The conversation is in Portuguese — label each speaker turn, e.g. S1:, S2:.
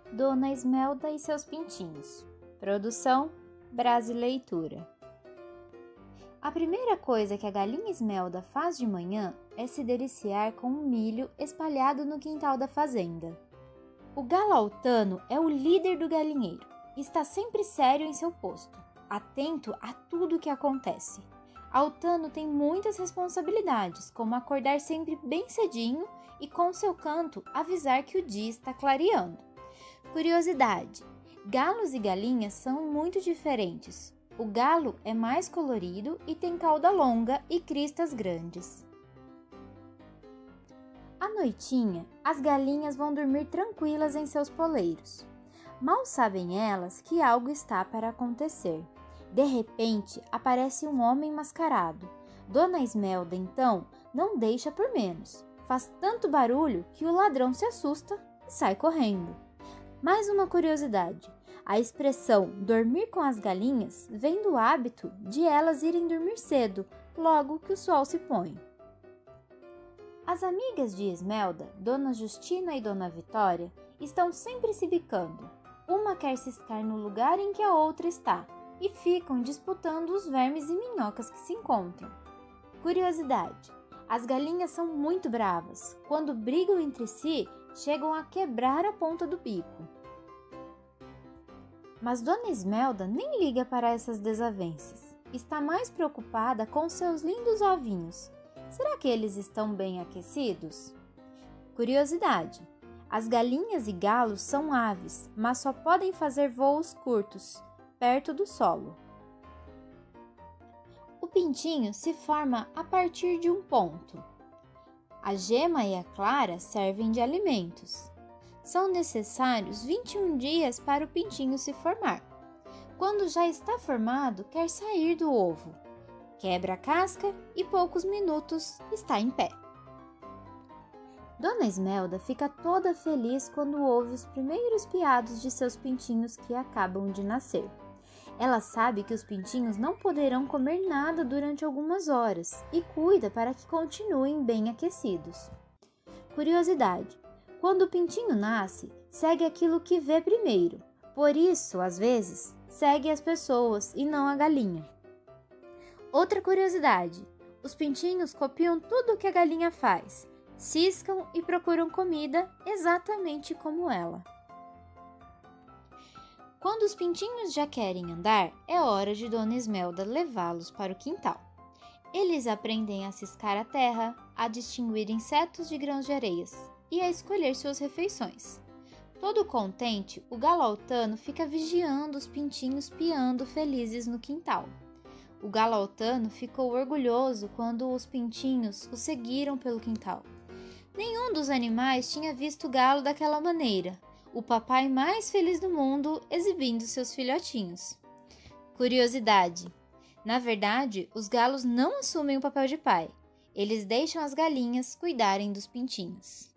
S1: Dona Esmelda e seus pintinhos. Produção Brasileitura. A primeira coisa que a galinha Esmelda faz de manhã é se deliciar com o milho espalhado no quintal da fazenda. O galo Altano é o líder do galinheiro e está sempre sério em seu posto, atento a tudo o que acontece. Altano tem muitas responsabilidades, como acordar sempre bem cedinho e com seu canto avisar que o dia está clareando. Curiosidade: galos e galinhas são muito diferentes. O galo é mais colorido e tem cauda longa e cristas grandes. À noitinha, as galinhas vão dormir tranquilas em seus poleiros. Mal sabem elas que algo está para acontecer. De repente, aparece um homem mascarado. Dona Esmelda, então, não deixa por menos. Faz tanto barulho que o ladrão se assusta e sai correndo. Mais uma curiosidade: a expressão dormir com as galinhas vem do hábito de elas irem dormir cedo, logo que o sol se põe. As amigas de Esmelda, Dona Justina e Dona Vitória, estão sempre se bicando. Uma quer ciscar no lugar em que a outra está e ficam disputando os vermes e minhocas que se encontram. Curiosidade: as galinhas são muito bravas. Quando brigam entre si, chegam a quebrar a ponta do bico. Mas Dona Esmelda nem liga para essas desavenças. Está mais preocupada com seus lindos ovinhos. Será que eles estão bem aquecidos? Curiosidade: as galinhas e galos são aves, mas só podem fazer voos curtos, perto do solo. O pintinho se forma a partir de um ponto. A gema e a clara servem de alimentos. São necessários 21 dias para o pintinho se formar. Quando já está formado, quer sair do ovo. Quebra a casca e poucos minutos está em pé. Dona Esmelda fica toda feliz quando ouve os primeiros piados de seus pintinhos que acabam de nascer. Ela sabe que os pintinhos não poderão comer nada durante algumas horas e cuida para que continuem bem aquecidos. Curiosidade: quando o pintinho nasce, segue aquilo que vê primeiro. Por isso, às vezes, segue as pessoas e não a galinha. Outra curiosidade: os pintinhos copiam tudo o que a galinha faz, ciscam e procuram comida exatamente como ela. Quando os pintinhos já querem andar, é hora de Dona Esmelda levá-los para o quintal. Eles aprendem a ciscar a terra, a distinguir insetos de grãos de areias e a escolher suas refeições. Todo contente, o galo Altano fica vigiando os pintinhos piando felizes no quintal. O galo Altano ficou orgulhoso quando os pintinhos o seguiram pelo quintal. Nenhum dos animais tinha visto o galo daquela maneira, o papai mais feliz do mundo exibindo seus filhotinhos. Curiosidade: na verdade, os galos não assumem o papel de pai. Eles deixam as galinhas cuidarem dos pintinhos.